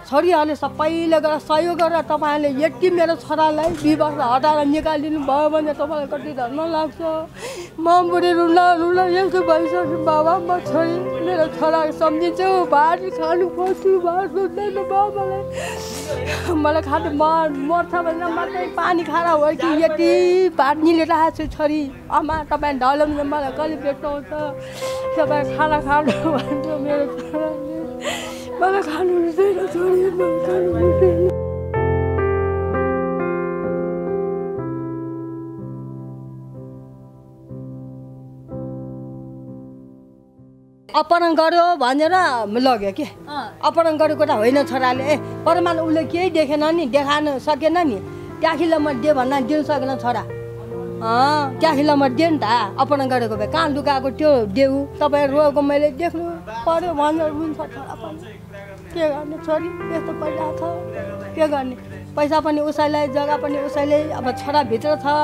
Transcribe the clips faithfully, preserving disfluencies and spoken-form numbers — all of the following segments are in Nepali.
छोरीहरूले सबैले गरेर सहयोग गरेर तपाईँहरूले यति मेरो छोरालाई विवाह हटाएर निकालिदिनु भयो भने तपाईँलाई कति धर्म लाग्छ। म बुढी रुला रुला यस्तो भइसक्यो बाबा। म छोरी मेरो छोरा सम्झिन्छु। भात खानु खोज्छु, भात दुख्दैन बाबालाई। मलाई खानु म मर्छ भनेर मात्रै पानी खाएर हो कि यति भात निलिरहेको छु। छोरी आमा तपाईँ ढलम्नु मलाई कहिले भेट्नुहुन्छ, तपाईँ खाना खानु भन्छ मेरो छोराले। मलाई खानु हुँदैन छोरी, मलाई खानु हुँदैन। अपहरण गर्यो भनेर लग्यो कि अपहरण गरेको त होइन छोराले। ए परमान उसले केही देखेन नि, देखाउन सकेन नि। त्याखिलो म दे भन्दा दिनु सकेन छोरा। अँ त्याखिलो म दिएँ नि त। अपहरण गरेको भए कहाँ लुकाएको त्यो देऊ। तपाईँ रोएको मैले देख्नु पर्यो भनेर हुन्छ छोरा पनि। के गर्ने छोरी यस्तो परिरहेको छ, के गर्ने। पैसा पनि उसैलाई, जग्गा पनि उसैले। अब छोरा भित्र छ।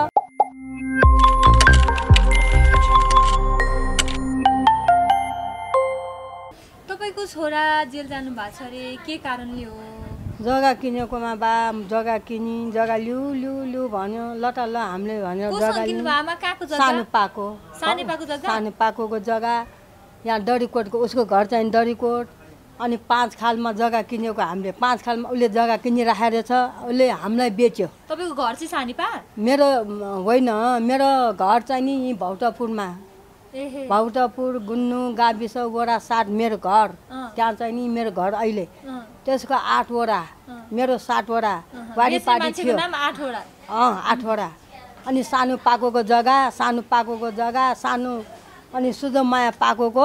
तपाईँको छोरा जेल जानु भएको छ अरे, के कारणले हो? जग्गा किनेकोमा बा जग्गा किनी जग्गा लिउ लिउ लिउ भन्यो। लटा ल हामीले भनेर जग्गा सानो पाको सानो पाकोको जग्गा यहाँ डरीकोटको उसको घर चाहिँ डरीकोट। अनि पाँच खालमा जग्गा किनेको हामीले। पाँच खालमा उसले जग्गा किनिराखेको रहेछ, उसले हामीलाई बेच्यो। तपाईँको घर चाहिँ सानिपा? मेरो होइन, मेरो घर चाहिँ नि भौटापुरमा। भौटापुर गुन्नु गाविस वडा सात मेरो घर। त्यहाँ चाहिँ नि मेरो घर अहिले। त्यसको आठवटा मेरो सातवटा वाडीपाडी थियो। अँ आठवटा। अनि सानो पाकोको जग्गा सानो पाकोको जग्गा सानो। अनि सुजमाया पाकोको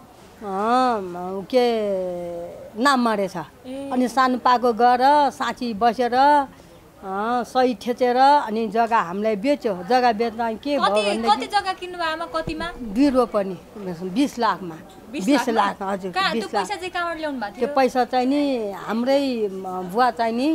के नाममा रहेछ। अनि सानो पाको गएर साँची बसेर सही ठेचेर अनि जग्गा हामीलाई बेच्यो। जग्गा बेच्दा के भयो भनेदेखि बिरुवा पनि बिस लाखमा बिस लाख हजुर बिस लाख। त्यो पैसा चाहिँ नि हाम्रै बुवा चाहिँ नि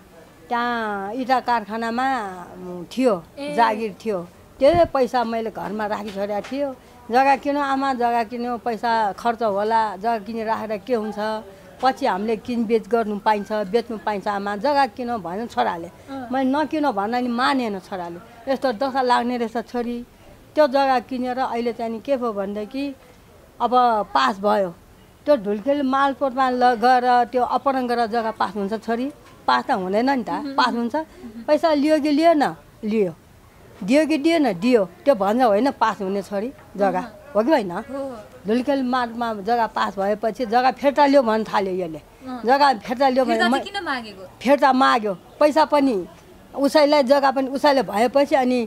त्यहाँ इटा कारखानामा थियो, जागिर थियो। त्यो पैसा मैले घरमा राखिछोडेको थियो। जग्गा किन्यो आमा, जग्गा किन्यो, पैसा खर्च होला। जग्गा किनेर राखेर के हुन्छ, पछि हामीले किनबेच गर्नु पाइन्छ, बेच्नु पाइन्छ आमा। जग्गा किन भन्यो छोराले। मैले नकिन भन्दा नि मानेन छोराले। यस्तो दशा लाग्ने रहेछ छोरी। त्यो जग्गा किनेर अहिले चाहिँ नि के भयो भनेदेखि अब पास भयो। त्यो ढुल्खेल मालपोतमा ल गएर त्यो अपहरण गरेर जग्गा पास हुन्छ छोरी? पास त हुँदैन नि त। पास हुन्छ? पैसा लियो कि लिएन? लियो। दियो कि दिएन? दियो। त्यो भन्छ होइन पास हुने छोरी जग्गा हो कि होइन? धुल्खेल मार्गमा जग्गा पास भएपछि जग्गा फिर्ता लियो भन्न थाल्यो यसले। जग्गा फिर्ता लियो भने फिर्ता माग्यो। पैसा पनि उसैलाई, जग्गा पनि उसैले भएपछि अनि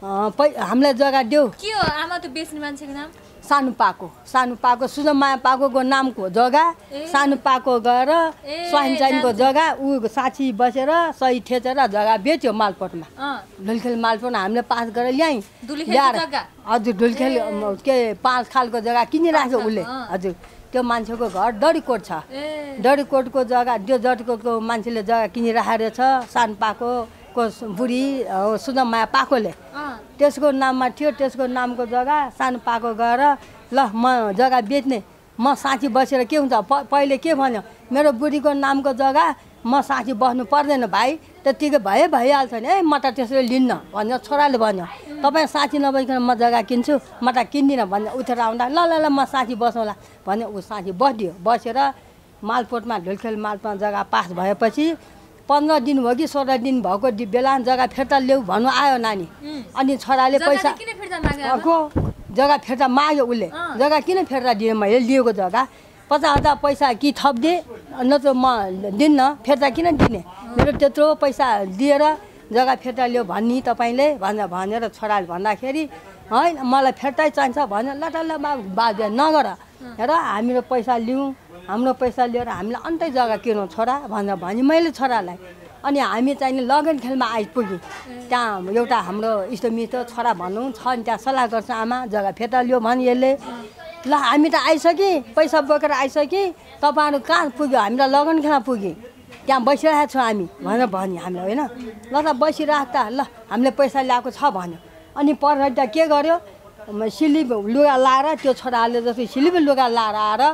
हामीलाई जग्गा देऊ। के हो आमा त बेच्ने मान्छेको नाम? सानो पाको सानो पाको सुजमाया पाकोको नामको जग्गा। सानो पाको गएर स्वाइनचाइनको जग्गा ऊ साँची बसेर सही ठेचेर जग्गा बेच्यो मालपोतमा। ढुल्खेल मालपोत हामीले पास गरेर ल्यायौँ ल्याएर। हजुर ढुल्खेल के पाँच खालको जग्गा किनिराख्यो उसले। हजुर त्यो मान्छेको घर डरीकोट छ। डरीकोटको जग्गा त्यो डरीकोटको मान्छेले जग्गा किनिराखेको रहेछ। सानो पाको को बुढी सुजमाया पाकोले त्यसको नाममा थियो। त्यसको नामको जग्गा सानो पाको गएर ल म जग्गा बेच्ने, म साँची बसेर के हुन्छ। पहिले के भन्यो, मेरो बुढीको नामको जग्गा म साँची बस्नु पर्दैन भाइ, त्यतिकै भए भइहाल्छ नि। ए म त त्यसरी लिन्न भन्यो छोराले भन्यो। तपाईँ साँची नबसिकन म जग्गा किन्छु, म त किन्दिनँ भन्यो। उठेर आउँदा ल ल ल म साँची बसौँला भन्यो। ऊ साँची बसिदियो। बसेर मालपोतमा ढुल्खेल मालपोतमा जग्गा पास भएपछि पन्ध्र दिन हो कि सोह्र दिन भएको बेला जग्गा फिर्ता ल्याऊ भन्नु आयो नानी। अनि छोराले पैसा को जग्गा फिर्ता माग्यो उसले। जग्गा किन फिर्ता दिएँ मैले लिएको जग्गा? पचास हजार पैसा कि थप्दे नत्र म दिन्न, फिर्ता किन दिने? मेरो त्यत्रो पैसा दिएर जग्गा फिर्ता ल्याऊ भन्ने तपाईँले भनेर भनेर छोराले भन्दाखेरि होइन मलाई फिर्तै चाहिन्छ भन्यो। ल त ल बाबु नगर हेर हामीहरू पैसा लिउँ, हाम्रो पैसा लिएर हामीलाई अन्तै जग्गा किनौँ छोरा भनेर भने मैले छोरालाई। अनि हामी चाहिँ लगन खेलमा आइपुग्यौँ। त्यहाँ एउटा हाम्रो इष्टमित्र छोरा भनौँ छ नि, त्यहाँ सल्लाह गर्छ आमा जग्गा फिर्ता लियो भने यसले। ल हामी त आइसक्यौँ, पैसा बोकेर आइसक्यौँ, तपाईँहरू कहाँ पुग्यो? हामी त लगन खेलमा पुग्यौँ, त्यहाँ बसिरहेको छौँ हामी भनेर भन्यो हामीलाई। होइन ल त बसिरहेको त ल हामीले पैसा ल्याएको छ भन्यो। अनि पर्छ त के गर्यो, सिलिप लुगा लाएर त्यो छोराले जस्तो सिलिप लुगा लाएर आएर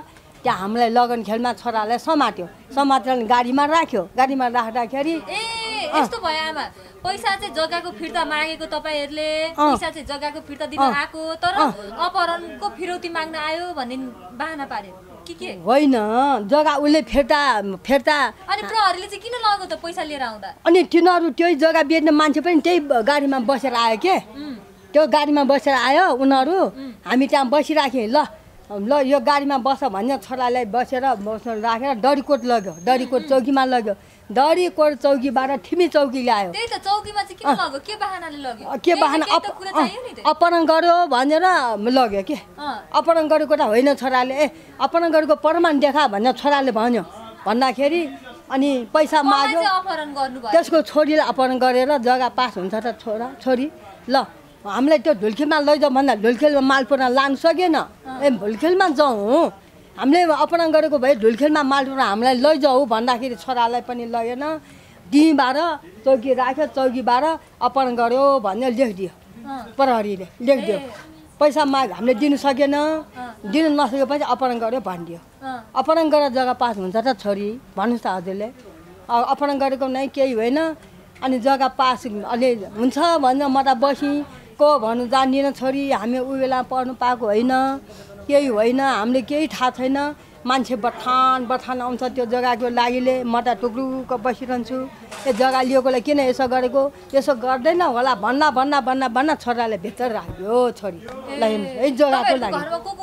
त्यहाँ हामीलाई लगन खेलमा छोरालाई समात्यो समातेर गाडीमा राख्यो गाडीमा राख्दाखेरि ए यस्तो भयो आमा पैसा चाहिँ जग्गाको फिर्ता मागेको तपाईहरुले पैसा चाहिँ जग्गाको फिर्ता दिन आएको तर अपहरणको फिरौती माग्न आयो भन्ने बहाना पार्यो के के होइन जग्गा उसले फिर्ता फिर्ता अनि प्रहरीले चाहिँ किन लग्यो त पैसा लिएर आउँदा अनि तिनीहरू त्यही जग्गा बेच्ने मान्छे पनि त्यही गाडीमा बसेर आयो के त्यो गाडीमा बसेर आयो उनीहरू हामी त्यहाँ बसिराख्यौँ ल ल यो गाडीमा बस भन्ने छोरालाई बसेर बस्न राखेर डरीकोट लग्यो डरीकोट चौकीमा लग्यो डरीकोट चौकीबाट ठिमी चौकी ल्यायो त्यही त चौकीमा चाहिँ किन लग्यो के बहानाले लग्यो के बहाना अपहरण गर्यो भनेर लग्यो के अपहरण गरेको त होइन छोराले ए अपहरण गरेको प्रमाण देखा भनेर छोराले भन्यो भन्दाखेरि अनि पैसा माग्यो त्यसको छोरीलाई अपहरण गरेर जग्गा पास हुन्छ त छोरा छोरी ल हामीलाई त्यो ढुल्खेलमा लैजाउँ भन्दा ढुल्खेलमा मालपुरा लानु सकेन ए ढुल्खेलमा जाउँ हामीले अपहरण गरेको भए ढुल्खेलमा मालपुरा हामीलाई लैजाऊ भन्दाखेरि छोरालाई पनि लगेन दिँबाट चौकी राख्यो चौकीबाट अपहरण गर्यो भन्ने लेखिदियो प्रहरीले लेखिदियो पैसा माग हामीले दिनु सकेन दिनु नसकेपछि अपहरण गर्यो भनिदियो अपहरण गरेर जग्गा पास हुन्छ त छोरी भन्नुहोस् त हजुरले अपहरण गरेको नै केही होइन अनि जग्गा पास अलि हुन्छ भनेर म त बसीँ को भन्नु जान्दिनँ छोरी हामी उ बेला पढ्नु पाएको होइन केही होइन हामीले केही थाहा छैन मान्छे बठान बठान आउँछ त्यो जग्गाको लागिले म त टुक्रुक बसिरहन्छु यो जग्गा लिएकोलाई किन यसो गरेको यसो गर्दैन होला भन्दा भन्दा भन्दा भन्दा छोराले भित्र राख्यो छोरी है जग्गाको लागि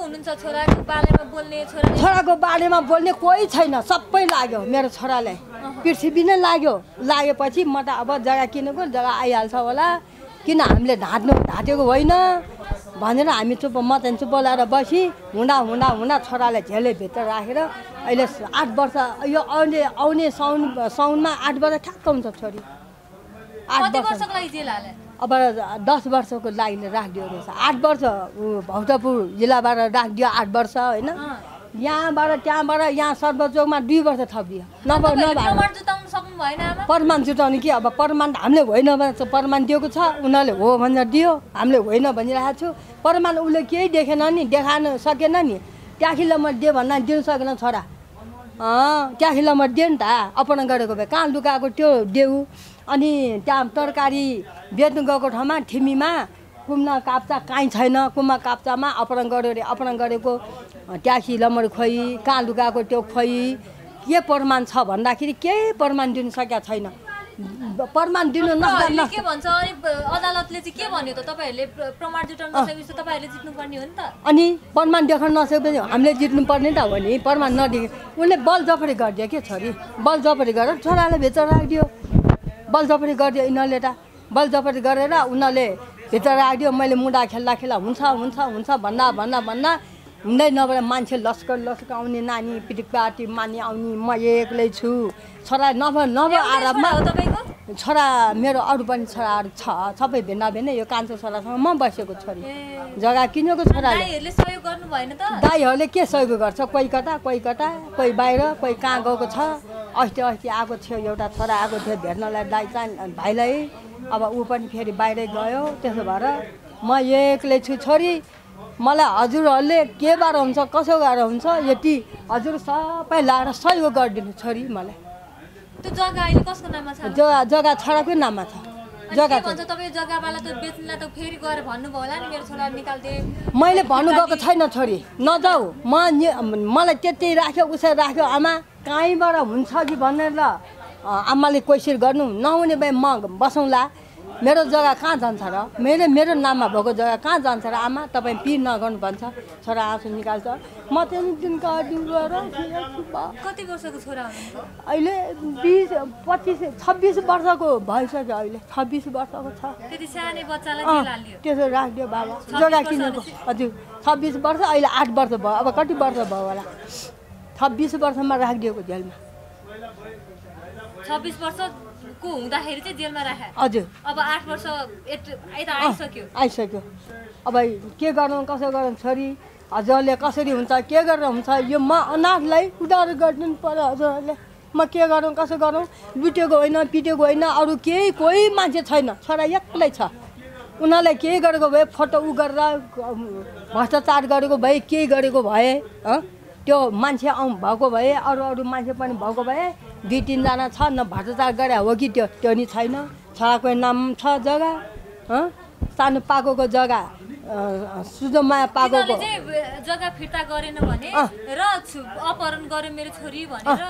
छोराको बारेमा बोल्ने कोही छैन सबै लाग्यो मेरो छोरालाई पृथ्वी नै लाग्यो लागेपछि म त अब जग्गा किनेको जग्गा आइहाल्छ होला किन हामीले ढाँट्नु ढाँटेको होइन भनेर हामी चुप म चाहिँ चुप लगाएर बसी हुँदा हुँदा हुँदा छोरालाई झेलैभित्र राखेर अहिले आठ वर्ष यो आउने आउने साउन साउनमा आठ वर्ष ठ्याक्क हुन्छ छोरी आठ वर्ष अब दस वर्षको लागि राखिदियो रहेछ आठ वर्ष भक्तपुर जिल्लाबाट राखिदियो आठ वर्ष होइन यहाँबाट त्यहाँबाट यहाँ सर्वचोकमा दुई वर्ष थपिदियो नभए नभए प्रमाण जुटाउने कि अब प्रमाण हामीले होइन भने प्रमाण दिएको छ उनीहरूले हो भनेर दियो हामीले होइन भनिरहेको छु प्रमाण उसले केही देखेन नि देखाउन सकेन नि त्याखिलाई म दिएँ भन्दा दिनु सकेन छोरा त्याखिलाई म दिएँ नि त अपहरण गरेको भए कहाँ लुकाएको त्यो देऊ अनि त्यहाँ तरकारी बेच्नु गएको ठाउँमा ठिमीमा कुम्ना काप्चा काहीँ छैन कुम्मा काप्चामा अपहरण गर्यो अरे अपहरण गरेको ट्याक्सी लमर खोइ कहाँ लुकाएको त्यो खोइ के प्रमाण छ भन्दाखेरि केही प्रमाण दिनु सकेका छैन प्रमाण दिनु नसक्दा के भन्छ अनि अदालतले चाहिँ के भन्यो त तपाईहरुले प्रमाण जुटाउन नसकेपछि तपाईहरुले जित्नु पर्ने हो नि त अनि प्रमाण देखाउन नसकेपछि हामीले जित्नु पर्ने त हो नि प्रमाण नदिए उनले बल जफरी गरिदियो के छोरी बल जफरी गरेर छोरालाई भित्र राखिदियो बल जफरी गरिदियो यिनीहरूले त बल जफरी गरेर उनीहरूले भित्र राखिदियो मैले मुडा खेल्दा खेल्दा हुन्छ हुन्छ हुन्छ भन्दा भन्दा भन्दा हुँदै नभएर मान्छे लस्कर लस्कर आउने नानी पिटिकपाटी मानी आउने म एक्लै छु छोरा नभए नभए आराममा छोरा मेरो अरू पनि छोराहरू छ सबै भिन्न भिन्न यो कान्छो छोरासँग म बसेको छोरी जग्गा किनेको छोराले दाइहरूले के सहयोग गर्छ कोही कता कोही कता कोही बाहिर कोही कहाँ गएको छ अस्ति अस्ति आएको थियो एउटा छोरा आएको थियो भेट्नलाई दाइ चाहिँ भाइलाई अब ऊ पनि फेरि बाहिरै गयो त्यसो भएर म एक्लै छु छोरी मलाई हजुरहरूले के बार हुन्छ कसो गरेर हुन्छ यति हजुर सबै लाएर सहयोग गरिदिनु छोरी मलाई त्यो जग्गा अहिले कसको नाममा छ जग्गा जग्गा छोराकै नाममा छ जग्गा भन्छ तपाईँ जग्गावाला त बेच्नलाई त फेरि गएर भन्नुभयो होला नि मेरो छोरा निकाल्दे मैले भन्नु गएको छैन छोरी नजाऊ म मलाई त्यति राख्यो उसरी राख्यो आमा कहीँबाट हुन्छ कि भनेर आमाले कोसिस गर्नु नहुने भए म बसौँला मेरो जग्गा कहाँ जान्छ र मेरो मेरो नाममा भएको जग्गा कहाँ जान्छ र आमा तपाईँ पिर नगर्नु भन्छ छोरा आँसु निकाल्छ म त्यहाँदेखि दिन काटिङ गएर कति वर्षको छोरा हुनुहुन्छ अहिले बिस पच्चिस छब्बिस वर्षको भइसक्यो अहिले छब्बिस वर्षको छ त्यति सानै बच्चालाई के लालियो त्यसो राखिदियो बाबा जग्गा किनेको हजुर छब्बिस वर्ष अहिले आठ वर्ष भयो अब कति वर्ष भयो होला छब्बिस वर्षमा राखिदिएको जेलमा छब्बिस वर्ष को हुँदाखेरि चाहिँ जेलमा राखे हजुर अब आठ वर्ष यता आइसक्यो आइसक्यो अब के गर्नु कसो गर्नु छोरी हजुरले कसरी हुन्छ के गरेर हुन्छ यो म अनाथलाई उद्धार गरिदिनु पर्यो हजुरहरूले म के गरौँ कसो गरौँ लुटेको होइन पिटेको होइन अरू केही कोही मान्छे छैन छोरा एक्लै छ उनीहरूलाई केही गरेको भए फोटो उ गरेर भ्रष्टाचार गरेको भए केही गरेको भए त्यो मान्छे आउँ भएको भए अरू अरू मान्छे पनि भएको भए दुई तिनजना छ न भ्रष्टाचार गरे हो कि त्यो त्यो नि छैन छोराको नाम छ जग्गा सानो पाकोको जग्गा सुजमाया पाकोको जग्गा फिर्ता गरेन भने र अपहरण गरे मेरो छोरी भनेर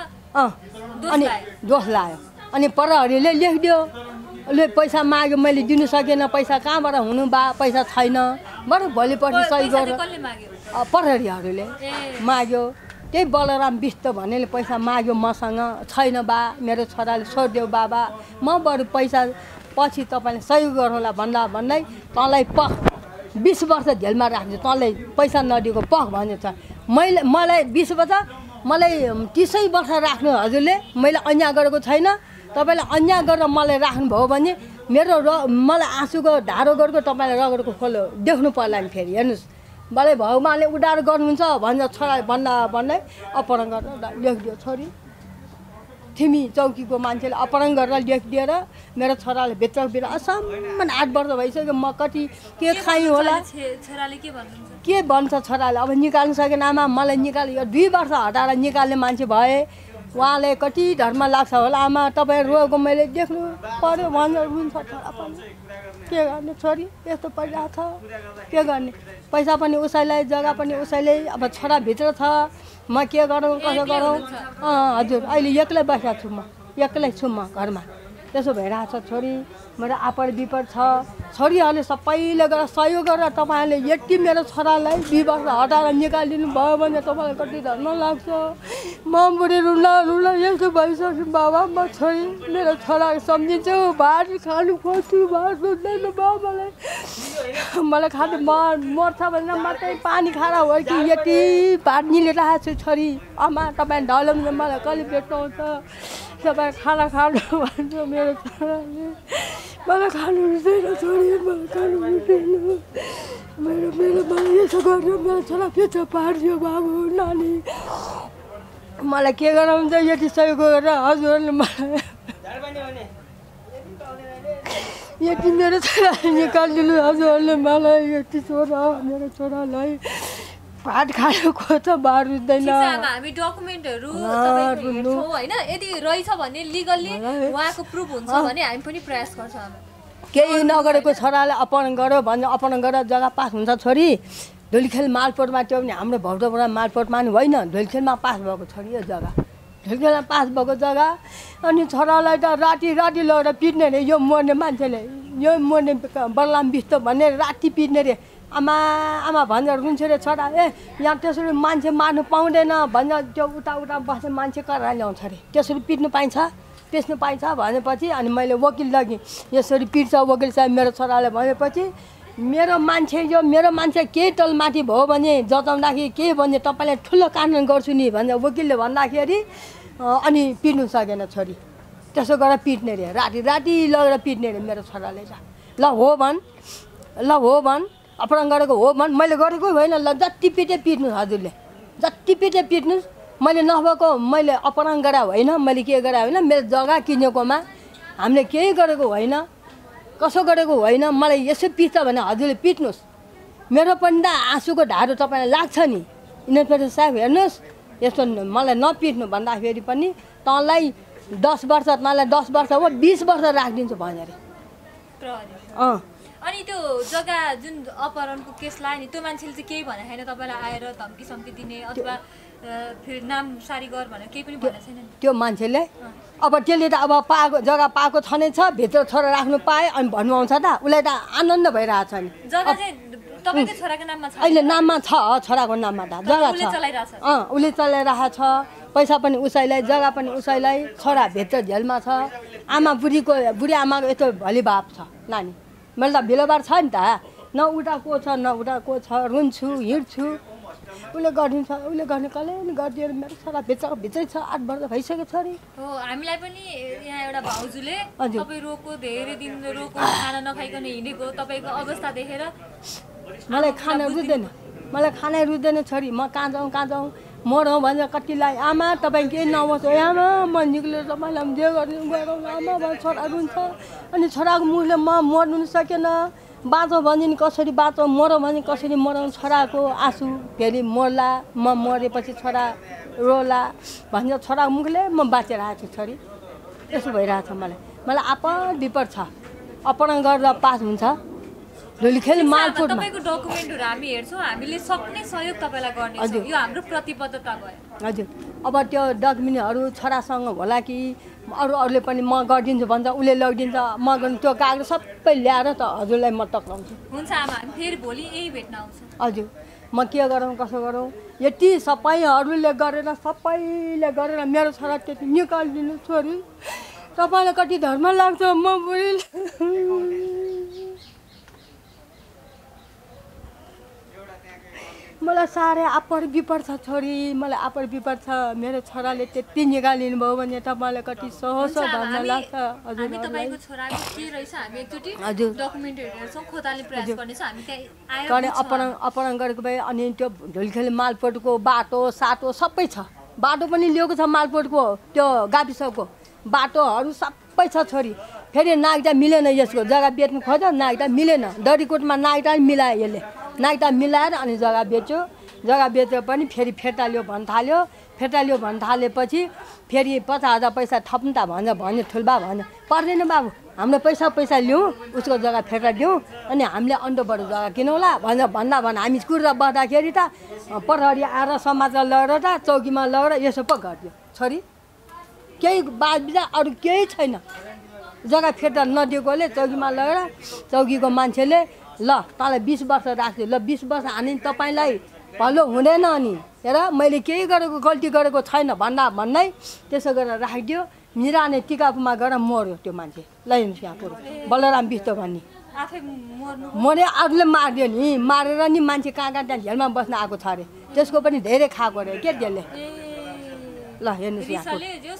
अनि दोष लाग्यो अनि प्रहरीले लेखिदियो ले पैसा माग्यो मैले दिनु सकेन पैसा कहाँबाट हुनु बा पैसा छैन बरु भोलिपल्ट सही गरेर प्रहरीहरूले माग्यो त्यही बलराम बिष्ट भन्नेले पैसा माग्यो मसँग छैन बा मेरो छोराले छोडिदेऊ बाबा म बरु पैसा पछि तपाईँले सही गरौँला भन्दा भन्दै तँलाई पख बिस वर्ष जेलमा राख्छु तँलाई पैसा नदिएको पख भनेको छ मैले मलाई बिस वर्ष मलाई तिसै वर्ष राख्नु हजुरले मैले अन्याय गरेको छैन तपाईँले अन्याय गरेर मलाई राख्नुभयो भने मेरो र मलाई आँसुको ढाडो गरेको तपाईँले रगडको खोलो देख्नु पर्ला नि फेरि हेर्नुहोस् मलाई भगवान्ले उडार गर्नुहुन्छ भनेर छोरा भन्दा भन्दै अपहरण गरेर लेखिदियो छोरी थिमी चौकीको मान्छेले अपहरण गरेर लेखिदिएर मेरो छोराले भित्र भित्र असम्म आठ वर्ष भइसक्यो म कति के खाइ होला छोराले के भन्नुहुन्छ के भन्छ छोराले अब निकाल्नु सकेन आमा मलाई निकाल यो दुई वर्ष हटाएर निकाल्ने मान्छे भए उहाँले कति धर्म लाग्छ होला आमा तपाईँ रोएको मैले देख्नु पर्यो भनेर रुन्छ छोरा पनि के गर्ने छोरी यस्तो परिरहेको छ के गर्ने पैसा पनि उसैलाई जग्गा पनि उसैले अब छोराभित्र छ म के गरौँ कसो गरौँ हजुर अहिले एक्लै बसेको छु म एक्लै छु म घरमा त्यसो भइरहेको छ छोरी मेरो आपद विपद छ छोरीहरूले सबैले गरेर सहयोग गरेर तपाईँहरूले यति मेरो छोरालाई दुई वर्ष हटाएर निकालिदिनु भयो भने तपाईँलाई कति धर्म लाग्छ म बुढी रुला रुला यस्तो भइसक्यो बाबा म छोरी मेरो छोराको सम्झिन्छु भात खानु खोज्छु भात सोध्दैन बाबालाई मलाई खानु म मर्छ भनेर मात्रै पानी खाएर हो कि यति भात निलिरहेको छु छोरी आमा तपाईँ ढलम्नु मलाई कहिले भेट्नुहुन्छ तपाईँ खाना खानु भन्छ मेरो छोराले मलाई खानु रुच्दैन छोरी मलाई खानु रुच्दैन मेरो मेरो मलाई यसो गर्नु मेरो छोरा पेचा पारिदियो बाबु नानी मलाई के गराउँछ यति सहयोग गरेर हजुरहरूले मलाई यति मेरो छोरा निकालिदिनु हजुरहरूले मलाई यति छोरा मेरो छोरालाई भात खानु खोज्छ बार रुच्दैन हामी डकुमेन्टहरू हेर्छौँ होइन यदि रहेछ भने लिगल्ली उहाँको प्रुफ हुन्छ भने हामी पनि प्रयास गर्छौँ केही नगरेको छोराले अपहरण गर्यो भने अपहरण गरेर जग्गा पास हुन्छ छोरी धुलखेल मालपोटमा त्यो पनि हाम्रो भौतपुरा मालपोटमा नि होइन धुलखेलमा पास भएको छोरी यो जग्गा धुलखेलमा पास भएको जग्गा अनि छोरालाई त राति राति लगेर पिट्ने अरे यो मर्ने मान्छेले यो मर्ने बलराम बिष्ट भन्ने राति पिट्ने अरे आमा आमा भनेर रुन्छ रे छोरा ए यहाँ त्यसरी मान्छे मार्नु पाउँदैन भनेर त्यो उता उता बस्ने मान्छे कराएर ल्याउँछ अरे त्यसरी पिट्नु पाइन्छ पिट्नु पाइन्छ भनेपछि अनि मैले वकिल लगेँ यसरी पिट्छ वकिल साहब मेरो छोराले भनेपछि मेरो मान्छे यो मेरो मान्छे केही तलमाथि भयो भने जताउँदाखेरि के भने तपाईँले ठुलो कानुन गर्छु नि भनेर वकिलले भन्दाखेरि अनि पिट्नु सकेन छोरी त्यसो गरेर पिट्ने रे राति राति लगेर पिट्ने रे मेरो छोराले ल हो भन् ल हो भन् अपहरण गरेको हो भन् मैले गरेको होइन ल जति पिटे पिट्नु हजुरले जति पिटे पिट्नुहोस् मैले नभएको मैले अपहरण गरे होइन मैले के गरे होइन मेरो जग्गा किनेकोमा हामीले केही गरेको होइन कसो गरेको होइन मलाई यसो पिट्छ भने हजुरले पिट्नुहोस् मेरो पनि त आँसुको ढाडो तपाईँलाई लाग्छ नि इन्सपेक्टर साहब हेर्नुहोस् यस्तो मलाई नपिट्नु भन्दाखेरि पनि तँलाई दस वर्ष तँलाई दस वर्ष हो बिस वर्ष राखिदिन्छु भनेर अँ अनि त्यो जग्गा जुन अपहरणको केस लाग्यो नि त्यो मान्छेले चाहिँ केही भने छैन तपाईँलाई आएर धम्की सम्की दिने अथवा फेरि नाम सारी गर भनेर केही पनि भनेको छैन त्यो मान्छेले अब त्यसले त अब पाएको जग्गा पाएको छ नै छ भित्र छोरा राख्नु पाए अनि भन्नु आउँछ त उसलाई त आनन्द भइरहेको छ नि जग्गा चाहिँ तपाईँको छोराको नाममा छ अहिले नाममा छ छोराको नाममा त जग्गा छ अँ उसले चलाइरहेको छ पैसा पनि उसैलाई जग्गा पनि उसैलाई छोरा भित्र झेलमा छ आमा बुढीको बुढी आमाको यस्तो भलिभाव छ नानी मैले त भिलोबार छ नि त न उता को छ न उता को छ रुन्छु हिँड्छु उसले गरिदिन्छ उसले गर्ने कहिले पनि गरिदिएर मेरो छोरा भित्र भित्रै छ आठ वर्ष भइसक्यो छोरी हो हामीलाई पनि यहाँ एउटा भाउजूले तपाईँ रोगको धेरै दिन रोगको खाना नखाइकन हिँडेको तपाईँको अवस्था देखेर मलाई खाना रुच्दैन मलाई खानै रुच्दैन छोरी म कहाँ जाउँ कहाँ जाउँ मरौँ भनेर कतिलाई आमा तपाईँ केही नहोस् हो आमा म निक्लेर तपाईँलाई जे गर्ने गरौँ आमा भने छोरा रुन्छ अनि छोराको मुखले म मर्नु सकेन बाँचो भने नि कसरी बाँचो, मर भने कसरी मराउँ, छोराको आँसु फेरि मर्ला, म मरेपछि छोरा रोला भन्छ, छोराको मुखले म बाँचेर आएको छु छोरी। यसो भइरहेछ मलाई मलाई आपद विपद छ। अपहरण गरेर पास हुन्छ धुलीखेल मालपोतमा। तपाईको डकुमेन्टहरु हामी हेर्छौँ, हामीले सक्ने सहयोग तपाईलाई गर्नेछौँ, यो हाम्रो प्रतिबद्धता भयो। हजुर अब त्यो डकुमेन्टहरू छोरासँग होला कि अरू अरूले पनि म गरिदिन्छु भन्छ, उसले लगिदिन्छ, म गर्नु त्यो कागज सबै ल्याएर त हजुरलाई म टक्राउँछु। हुन्छ आमा, हामी फेरि भोलि यही भेट्न आउँछौँ। हजुर म के गरौँ कसो गरौँ, यति सबैहरूले गरेर सबैले गरेर मेरो छोरा त्यति निकालिदिनु छोरी। तपाईँलाई कति धर्म लाग्छ म बुढी। मलाई साह्रै आपद विपद छ छोरी, मलाई आपद विपद छ। मेरो छोराले त्यति निकालिनु भयो भने तपाईँलाई कति सहज धर्म लाग्छ। हजुर हामी तपाईँको छोराले के रहेछ हामी एकचोटि हजुर डकुमेन्टहरु हेर्छौँ, खोताल्ने प्रयास गर्नेछौँ। हामी त्यहाँ आएर गर्ने अपहरण अपहरण गरेको भए अनि त्यो धुलखेल मालपोतको बाटो साटो सबै छ। बाटो पनि लिएको छ मालपोतको, त्यो गाविसको बाटोहरू सबै छ छोरी। फेरि नागटा मिलेन, यसको जग्गा बेच्नु खोज्यो नागटा मिलेन। डरीकोटमा नागटा मिलायो यसले, नागटा मिलाएर अनि जग्गा बेच्यो। जग्गा बेचेर पनि फेरि फिर्ता लियो भन्न थाल्यो। फिर्ता लियो भन्न थालेपछि फेरि पचास हजार पैसा थप्नु त भन्छ भन्यो ठुल्बा भन्यो, पर्दैन बाबु हाम्रो पैसा पैसा लिउँ, उसको जग्गा फिर्ता दिउँ अनि हामीले अन्डोबाट जग्गा किनौँला भन्छ। भन्दा भन्न हामी कुर्दा बस्दाखेरि त प्रहरी आएर समाजमा लगेर त चौकीमा लगेर यसो पो गरिदियो छोरी। केही बात बिजा अरू केही छैन। जग्गा फिर्ता नदिएकोले चौकीमा लगेर चौकीको मान्छेले ल तँलाई बिस वर्ष राख्छु, ल बिस वर्ष हानि तपाईँलाई भलो हुँदैन। अनि हेर मैले केही गरेको गल्ती गरेको छैन भन्दा भन्दै त्यसो गरेर राखिदियो। मिराने टिकापुमा गएर मर्यो त्यो मान्छे, ल हेर्नुहोस् यहाँ पुरो बलराम बिस्तो भन्ने मर्यो। अरूले मारिदियो नि, मारेर नि मान्छे कहाँ कहाँ त्यहाँ झेलमा बस्न आएको छ अरे, त्यसको पनि धेरै खाएको अरे के त्यसले। ल हेर्नुहोस् यहाँ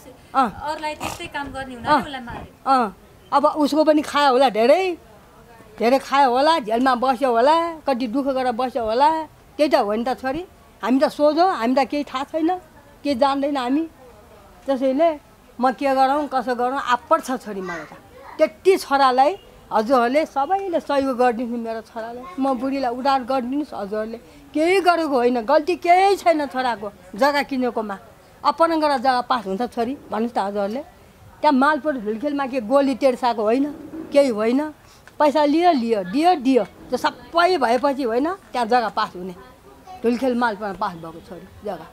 अँ अब उसको पनि खायो होला, धेरै धेरै खायो होला, झेलमा बस्यो होला, कति दुःख गरेर बस्यो होला। त्यही त हो नि त छोरी, हामी त सोझो, हामी त केही थाहा छैन, केही जान्दैन हामी। त्यसैले म के गरौँ कसो गरौँ आपद छ छोरी मलाई त। त्यति छोरालाई हजुरहरूले सबैले सहयोग गरिदिनु मेरो छोरालाई, म बुढीलाई उडार गरिदिनुहोस् हजुरहरूले। केही गरेको होइन, गल्ती केही छैन छोराको। जग्गा किनेकोमा अपहरण गरेर जग्गा पास हुन्छ छोरी भन्नुहोस् त हजुरहरूले। त्यहाँ मालपोत धुलखेलमा के गोली तेर्साएको होइन, केही होइन, पैसा लियो लियो दियो दियो, त्यो सबै भएपछि होइन त्यहाँ जग्गा पास हुने। धुलखेल मालपोतमा पास भएको छोरी जग्गा।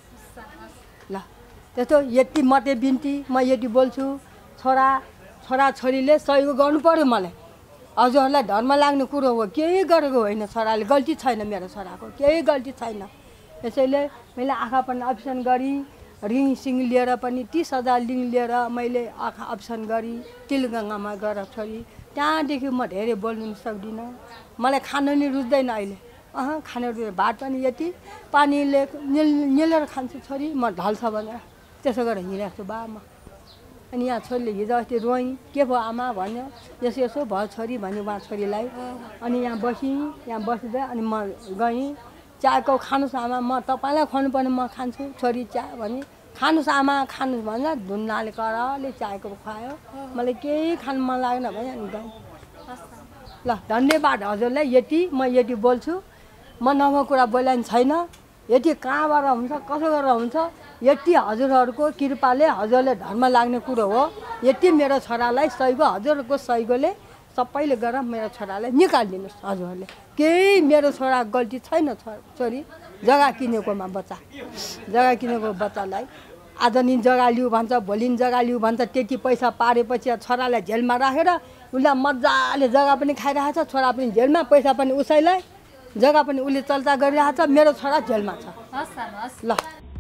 ल त्यस्तो यति मात्रै बिन्ती म यति बोल्छु, छोरा छोरा छोरीले सहयोग गर्नु पर्यो मलाई। हजुरहरूलाई धर्म लाग्ने कुरो हो, केही गरेको होइन, छोराले गल्ती छैन, मेरो छोराको केही गल्ती छैन। त्यसैले मैले आँखा पनि अप्सन गरी रिङ सिङ लिएर पनि तिस हजार रिङ लिएर मैले आँखा अप्सन गरी तिलगङ्गामा गएर छोरी। त्यहाँदेखि म धेरै बोल्नु पनि सक्दिनँ, मलाई खानु नि रुच्दैन अहिले। अह खानु रुच्दैन, भात पनि यति पानीले निल निलेर खान्छु छोरी म ढल्छ भनेर। त्यसो गरेर हिँडेको छु बामा। अनि यहाँ छोरीले हिजो अस्ति रोइँ, के भयो आमा भन्यो, यसो यसो भयो छोरी भन्यो उहाँ छोरीलाई। अनि यहाँ बसेँ, यहाँ बस्दै अनि म गएँ, चियाको खानुहोस् आमा, म तपाईँलाई खुवाउनु पर्ने म खान्छु छोरी चिया भने। खानुहोस् आमा खानुहोस् भन्दा धुन्नाले कराले चियाको खुवायो, मलाई केही खानु मन लागेन भने अनि गएँ। ल धन्यवाद हजुरलाई, यति म यति बोल्छु, म नभएको कुरा बोलाइन छैन। यति कहाँबाट हुन्छ कसो गरेर हुन्छ, यति हजुरहरूको कृपाले हजुरले धर्म लाग्ने कुरो हो। यति मेरो छोरालाई सहयोग हजुरहरूको सहयोगले सबैले गरेर मेरो छोरालाई निकालिदिनुहोस् हजुरहरूले। केही मेरो छोरा गल्ती छैन छोरी। जग्गा किनेकोमा बच्चा, जग्गा किनेको बच्चालाई आज नि जग्गा लिऊ भन्छ, भोलि नि जग्गा लिऊ भन्छ, त्यति पैसा पारेपछि छोरालाई जेलमा राखेर उसलाई मजाले जग्गा पनि खाइरहेको छ, छोरा पनि जेलमा, पैसा पनि उसैलाई, जग्गा पनि उसले चल्चा गरिरहेको छ, मेरो छोरा जेलमा छ। ल